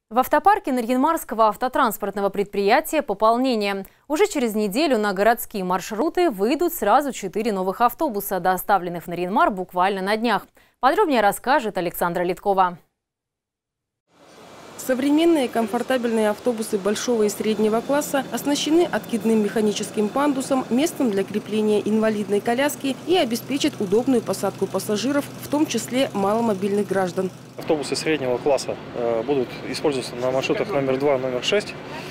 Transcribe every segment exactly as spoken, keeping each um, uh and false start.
В автопарке Нарьян-Марского автотранспортного предприятия пополнение. Уже через неделю на городские маршруты выйдут сразу четыре новых автобуса, доставленных в Нарьян-Мар буквально на днях. Подробнее расскажет Александра Литкова. Современные комфортабельные автобусы большого и среднего класса оснащены откидным механическим пандусом, местом для крепления инвалидной коляски и обеспечат удобную посадку пассажиров, в том числе маломобильных граждан. Автобусы среднего класса э, будут использоваться на маршрутах номер два, номер шесть.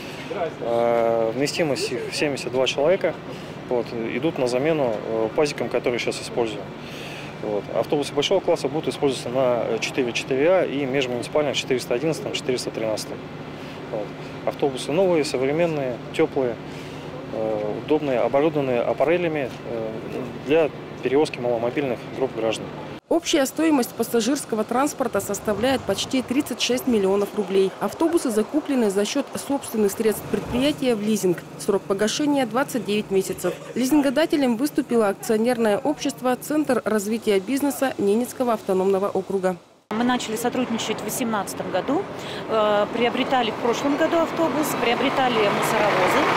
Э, вместимость их семьдесят два человека. Вот, идут на замену э, пазикам, которые сейчас используем. Вот. Автобусы большого класса будут использоваться на четыре четыре А и межмуниципальных четыреста одиннадцать, четыреста тринадцать. Вот. Автобусы новые, современные, теплые, э, удобные, оборудованные аппарелями э, для перевозки маломобильных групп граждан. Общая стоимость пассажирского транспорта составляет почти тридцать шесть миллионов рублей. Автобусы закуплены за счет собственных средств предприятия в лизинг. Срок погашения – двадцать девять месяцев. Лизингодателем выступило акционерное общество «Центр развития бизнеса» Ненецкого автономного округа. Мы начали сотрудничать в две тысячи восемнадцатом году, приобретали в прошлом году автобус, приобретали мусоровозы.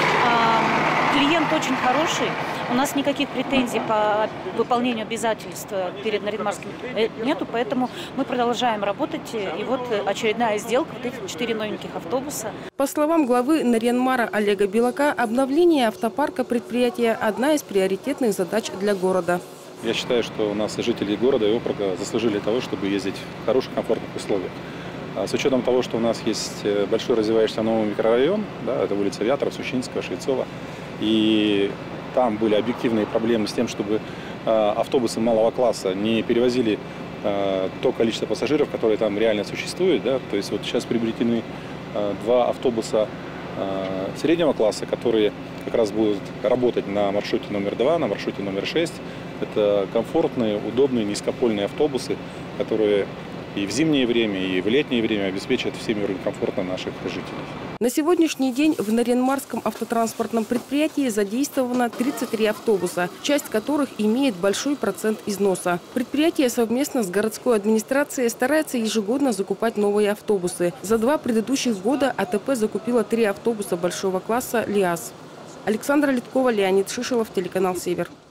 Клиент очень хороший. У нас никаких претензий по выполнению обязательств перед Нарьян-Марским нету, поэтому мы продолжаем работать. И вот очередная сделка, вот эти четыре новеньких автобуса. По словам главы Нарьян-Мара Олега Белака, обновление автопарка предприятия – одна из приоритетных задач для города. Я считаю, что у нас жители города и округа заслужили того, чтобы ездить в хороших, комфортных условиях. С учетом того, что у нас есть большой развивающийся новый микрорайон, да, это улица Вятров, Сущинского, Швецова, и там были объективные проблемы с тем, чтобы э, автобусы малого класса не перевозили э, то количество пассажиров, которые там реально существуют. Да? То есть вот сейчас приобретены э, два автобуса э, среднего класса, которые как раз будут работать на маршруте номер два, на маршруте номер шесть. Это комфортные, удобные, низкопольные автобусы, которые и в зимнее время, и в летнее время обеспечат всеми уровень комфорта наших жителей. На сегодняшний день в Нарьян-Марском автотранспортном предприятии задействовано тридцать три автобуса, часть которых имеет большой процент износа. Предприятие совместно с городской администрацией старается ежегодно закупать новые автобусы. За два предыдущих года АТП закупила три автобуса большого класса «ЛиАЗ». Александра Литкова, Леонид Шишелов, телеканал «Север».